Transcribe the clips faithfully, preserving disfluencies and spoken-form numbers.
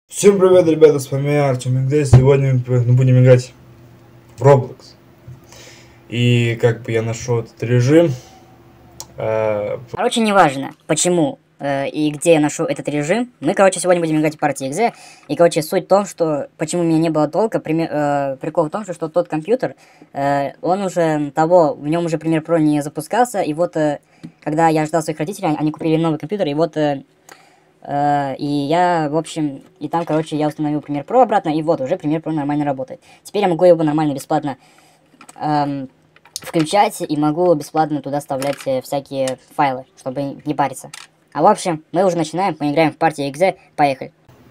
Всем привет, ребята, с вами Артем Игде. Сегодня мы будем играть в Roblox. И как бы я нашел этот режим. Э... Короче, неважно, почему э, и где я нашел этот режим. Мы, короче, сегодня будем играть в партии Экзе. И, короче, суть в том, что почему у меня не было толка. Пример, э, прикол в том, что, что тот компьютер, э, он уже того, в нем уже Premiere Pro не запускался. И вот, э, когда я ждал своих родителей, они купили новый компьютер. И вот... Э, Uh, и я, в общем, и там, короче, я установил Premiere Pro обратно, и вот, уже Premiere Pro нормально работает. Теперь я могу его нормально, бесплатно эм, включать, и могу бесплатно туда вставлять э, всякие файлы, чтобы не париться. А в общем, мы уже начинаем, мы играем в партии Экзе, поехали.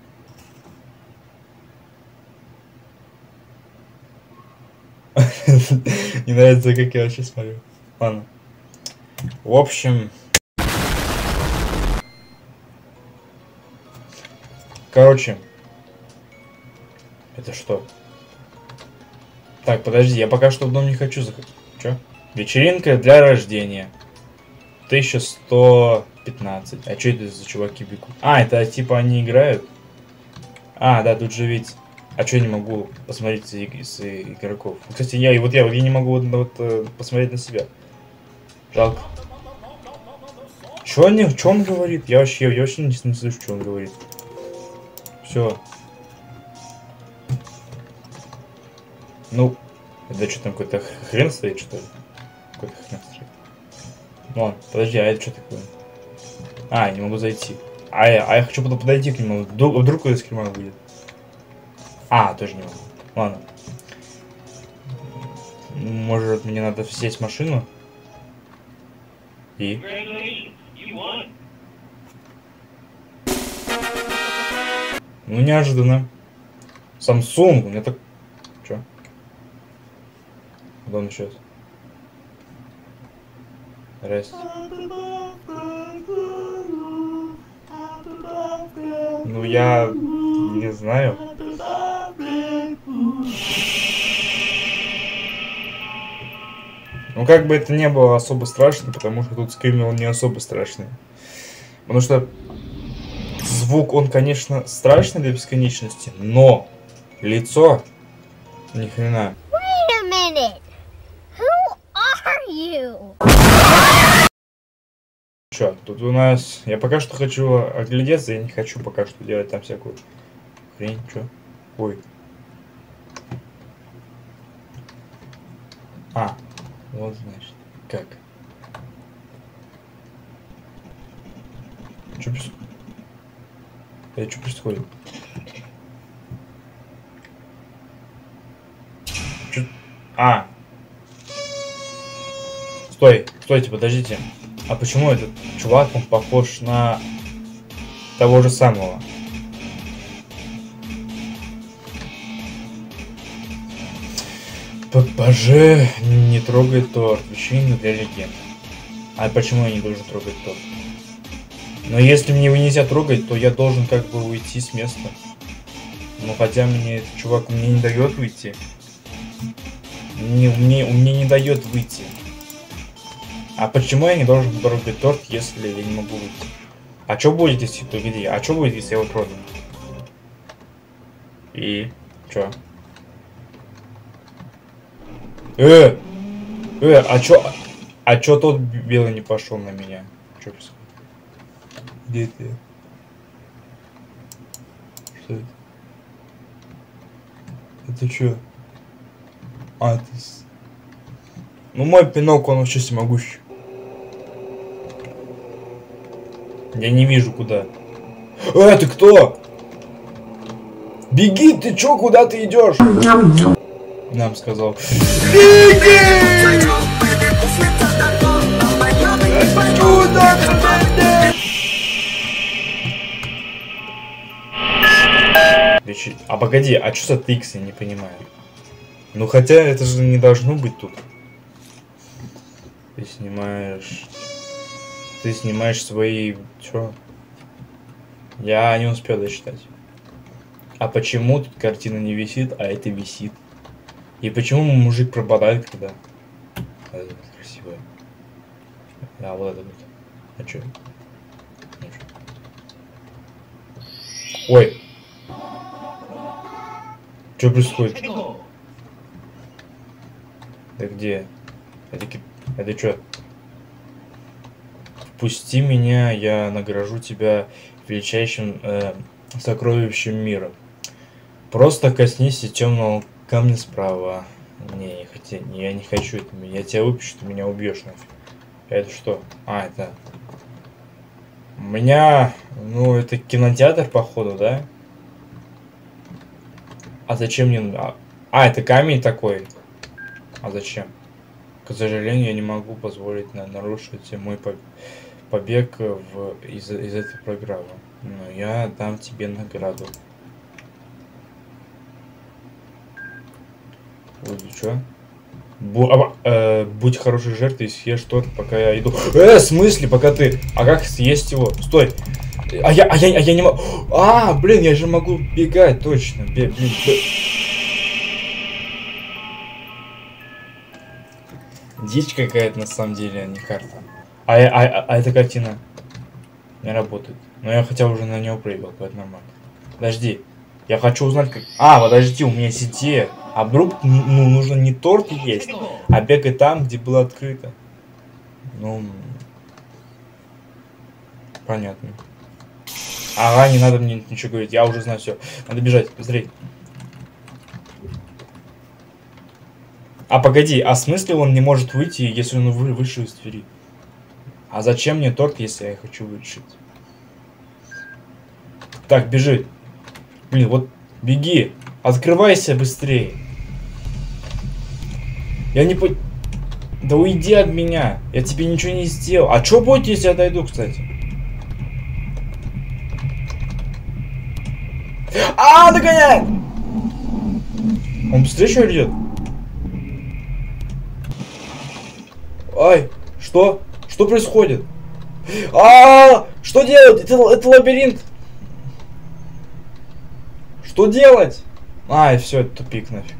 Не нравится, как я вообще смотрю. Ладно. В общем... Короче, это что? Так, подожди, я пока что в дом не хочу заходить. Чё? Вечеринка для рождения. тысяча сто пятнадцать. А что это за чуваки бегут? А, это типа они играют? А, да, тут же ведь... А что я не могу посмотреть с игроков? Кстати, я, вот я, вот я не могу вот, вот, посмотреть на себя. Жалко. Чё он, чё он говорит? Я вообще, я вообще не, не слышу, что он говорит. Все. Ну, это что там, какой-то хрен стоит, что ли? Какой-то хрен стоит. Ну ладно, подожди, а это что такое? А, я не могу зайти. А я, а я хочу потом подойти к нему. Вдруг, вдруг какой-то скримак будет. А, тоже не могу. Ладно. Может, мне надо сесть в машину? И? Ну, неожиданно. Samsung, у меня так... Чё? Куда он исчез? Раз. Ну, я... не знаю. Ну, как бы это не было особо страшно, потому что тут скримил не особо страшный. Потому что... Звук, он, конечно, страшный до бесконечности, но лицо ни хрена. Чё, тут у нас... Я пока что хочу оглядеться, я не хочу пока что делать там всякую хрень, чё? Ой. А, вот значит, как. Чё происходит? Это что происходит? Чё? А! Стой, стойте, подождите. А почему этот чувак, он похож на того же самого? ППЖ не трогает торт. Вечеринка для легенд. А почему я не должен трогать торт? Но если мне его нельзя трогать, то я должен как бы уйти с места. Но хотя мне этот чувак мне не дает выйти. Мне, мне, мне не дает выйти. А почему я не должен трогать торт, если я не могу выйти? А что будет, если... Погоди, а что будет, если я его трону? И... Чё? Э! Э, а чё... А чё тот белый не пошел на меня? Чё происходит? Где ты? Что это? Это что? А, это... Ну, мой пинок, он вообще всемогущий. Я не вижу, куда. Э, ты кто? Беги, ты чё, куда ты идешь? Нам сказал. Беги! А погоди, а что за тыкс, я не понимаю. Ну хотя это же не должно быть тут. Ты снимаешь... Ты снимаешь свои... Чё? Я не успел дочитать. А почему тут картина не висит, а это висит? И почему мужик пропадает, когда... Это красивое. А вот это вот. А чё? Ой. Что происходит? Да где? Это, это что? Впусти меня, я награжу тебя величайшим э, сокровищем мира. Просто коснись темного камня справа. Не, не хотя, я не хочу это. Я тебя выпущу, ты меня убьешь нафиг. Это что? А, это... У меня... Ну, это кинотеатр, походу, да? А зачем мне... А, а, это камень такой. А зачем? К сожалению, я не могу позволить на, нарушить мой по, побег в, из, из этой программы. Но я дам тебе награду. Ой, что? Бу а, э, будь хорошей жертвой и съешь торт, пока я иду. Э, в смысле, пока ты... А как съесть его? Стой! А я, а я, а я не могу... А, блин, я же могу бегать, точно. Бе, блин, бе... Дичь какая-то на самом деле, а не карта. А, а, а, а эта картина не работает. Но я хотя уже на нее прыгал, поэтому нормально. Подожди. Я хочу узнать, как... А, подожди, у меня есть идея. А вдруг, ну, нужно не торт есть, а бегать там, где было открыто. Ну... Понятно. Ага, не надо мне ничего говорить, я уже знаю все. Надо бежать, быстрей. А погоди, а в смысле он не может выйти, если он вы, вышел из двери? А зачем мне торт, если я хочу вышить? Так, бежи. Блин, вот беги. Открывайся быстрее. Я не по... Да уйди от меня. Я тебе ничего не сделал. А что будет, если я дойду, кстати? А, догоняй! Он быстрее что идет? Ай, что? Что происходит? А, -а, -а! Что делать? Это, это лабиринт. Что делать? Ай, все, это тупик нафиг.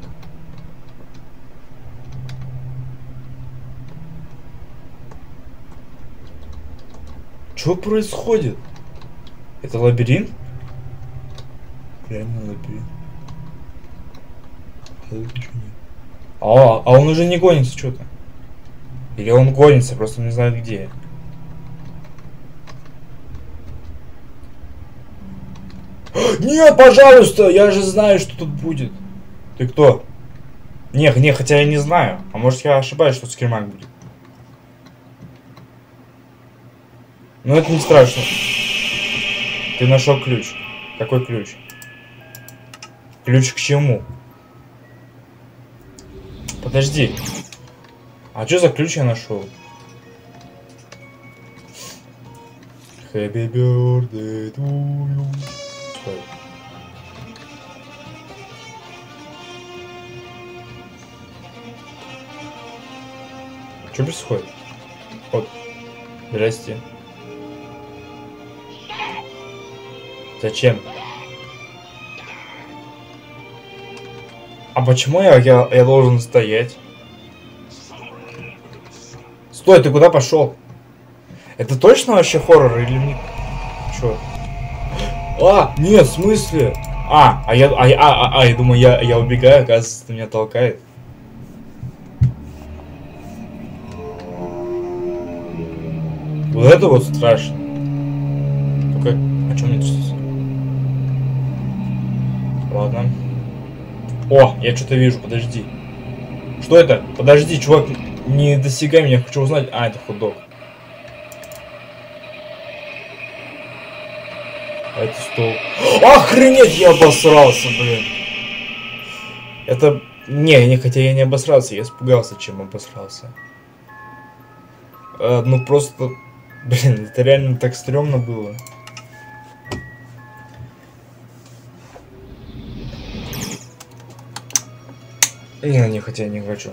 Что происходит? Это лабиринт? Реально лабиринт. А, а он уже не гонится что-то. Или он гонится, просто не знает где. Нет, пожалуйста, я же знаю, что тут будет. Ты кто? Не, не, хотя я не знаю. А может я ошибаюсь, что скримак будет. Но это не страшно. Ты нашел ключ. Какой ключ? Ключ к чему? Подожди. А что за ключ я нашел? Happy birthday to you. Стой. Что происходит? Вот. Здрасте. Зачем? А почему я, я, я должен стоять? Стой, ты куда пошел? Это точно вообще хоррор или не? Чё? А, нет, в смысле? А, а я, а, а, а, а я думаю, я, я убегаю, оказывается, ты меня толкает. Вот это вот страшно. Только, о чем мне сейчас? Ладно. О, я что-то вижу, подожди. Что это? Подожди, чувак, не достигай меня, хочу узнать. А, это хот-дог. А это стол. Охренеть, я обосрался, блин. Это... Не, не, хотя я не обосрался, я испугался, чем обосрался. А, ну просто... Блин, это реально так стрёмно было. Не, не, хотя я не хочу.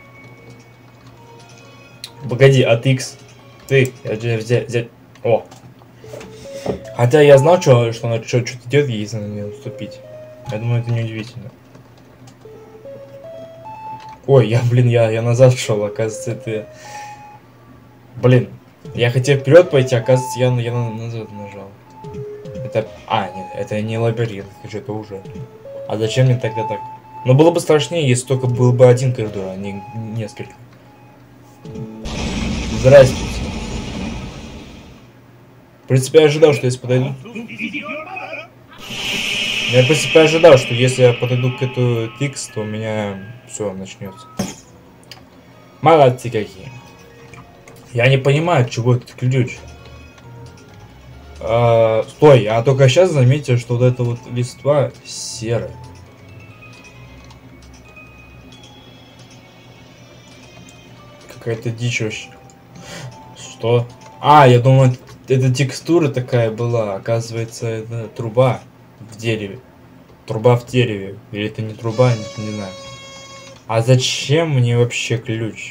Погоди, от X. Ты, я тебя взять, взять. О. Хотя я знал, что, что она что-то делает, если на нее наступить. Я думаю, это не удивительно. Ой, я, блин, я, я назад шел, оказывается, это... Блин, я хотел вперед пойти, оказывается, я, я назад нажал. Это... А, нет, это не лабиринт, это что-то уже. А зачем мне тогда так? Но было бы страшнее, если только был бы один коридор, а не несколько. Здравствуйте. В принципе, я ожидал, что если подойду... Я, в принципе, ожидал, что если я подойду к эту X, то у меня все начнется. Молодцы какие. Я не понимаю, чего этот ключ. А, стой, я только сейчас заметил, что вот эта вот листва серая. Какая-то дичь вообще. Что? А, я думал, это текстура такая была. Оказывается, это труба в дереве. Труба в дереве. Или это не труба, не, не знаю. А зачем мне вообще ключ?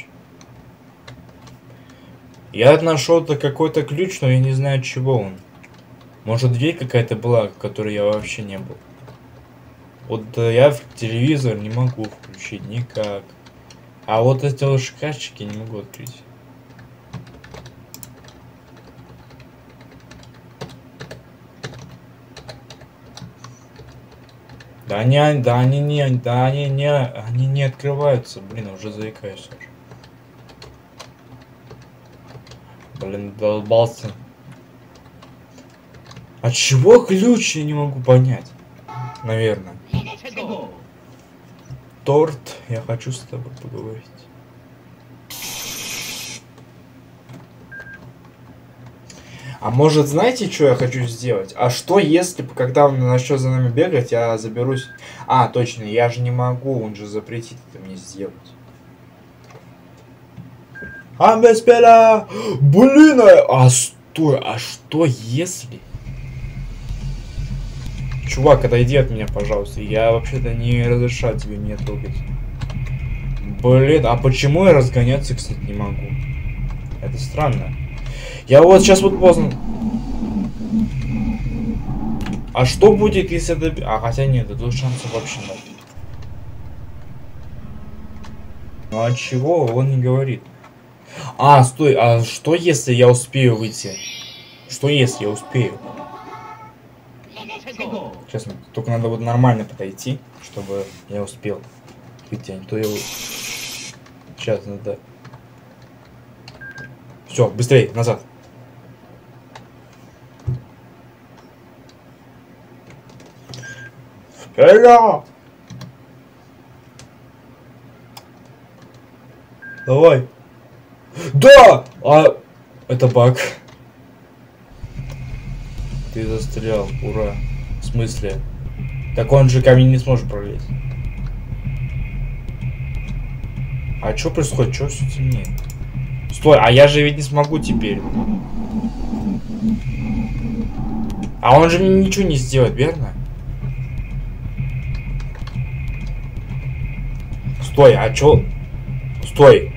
Я нашел-то какой-то ключ, но я не знаю, чего он. Может, дверь какая-то была, в которой я вообще не был. Вот я в телевизор не могу включить никак. А вот эти вот шкафчики не могу открыть. Да они, да они не, да они не, они не открываются. Блин, уже заикаюсь уже. Блин, долбался. От чего ключ, я не могу понять. Наверное. Торт, я хочу с тобой поговорить. А может, знаете, что я хочу сделать? А что если, когда он начнет за нами бегать, я заберусь... А, точно, я же не могу, он же запретит это мне сделать. А, беспера! Блин, а стой, а что если... Чувак, отойди от меня, пожалуйста. Я вообще-то не разрешаю тебе меня трогать. Блин, а почему я разгоняться, кстати, не могу? Это странно. Я вот сейчас вот поздно. А что будет, если это... А, хотя нет, тут шансов вообще нет. Ну а чего? Он не говорит. А, стой, а что если я успею выйти? Что если я успею? Честно, только надо вот нормально подойти, чтобы я успел выйти, а не то я... Сейчас надо... Все, быстрее, назад. Вперед! Давай. Да! А... Это баг. Ты застрял, ура. В смысле? Так он же ко мне не сможет пролезть. А что происходит? Что все темнеет? Стой, а я же ведь не смогу теперь. А он же мне ничего не сделает, верно? Стой, а чё? Стой.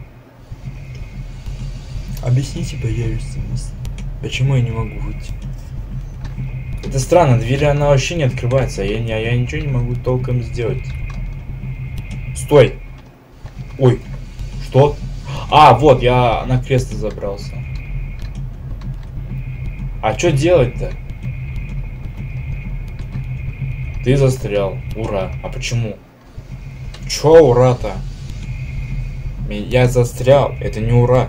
Объясните, пожалуйста, почему я не могу выйти? Это странно, дверь она вообще не открывается, а я, я, я ничего не могу толком сделать. Стой. Ой, что? А, вот, я на кресло забрался. А что делать-то? Ты застрял. Ура. А почему? Чё ура-то? Я застрял. Это не ура.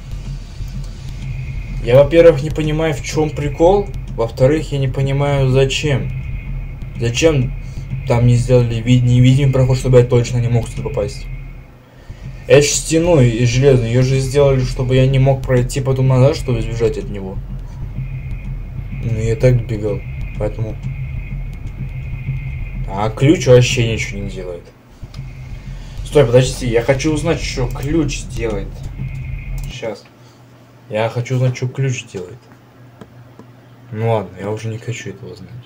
Я, во-первых, не понимаю, в чем прикол. Во-вторых, я не понимаю, зачем. Зачем там не сделали вид невидимый проход, чтобы я точно не мог сюда попасть. Это ж стену из железной. Ее же сделали, чтобы я не мог пройти потом назад, чтобы сбежать от него. Ну, я так бегал. Поэтому... А ключ вообще ничего не делает. Стой, подождите. Я хочу узнать, что ключ делает. Сейчас. Я хочу узнать, что ключ делает. Ну ладно, я уже не хочу этого знать.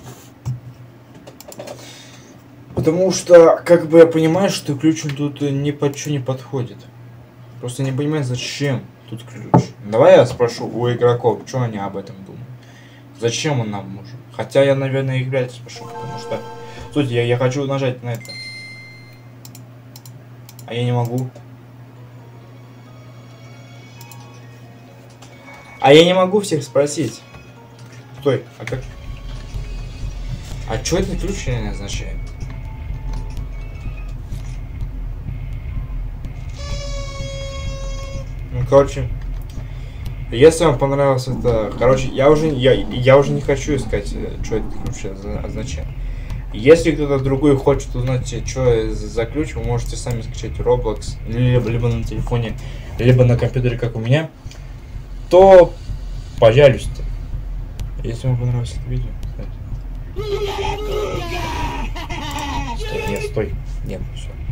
Потому что, как бы я понимаю, что ключ тут ни под что не подходит. Просто не понимаю, зачем тут ключ. Давай я спрошу у игроков, что они об этом думают. Зачем он нам нужен? Хотя я, наверное, играть спрошу, потому что... Слушайте, я, я хочу нажать на это. А я не могу. А я не могу всех спросить. Стой, а как? А что это ключ не означает? Ну, короче, если вам понравилось это... Короче, я уже, я, я уже не хочу искать, что это ключ означает. Если кто-то другой хочет узнать, что за ключ, вы можете сами скачать Roblox, либо, либо на телефоне, либо на компьютере, как у меня, то, пожалуйста. Если вам понравилось это видео, кстати. Стой, нет, стой. Нет, все.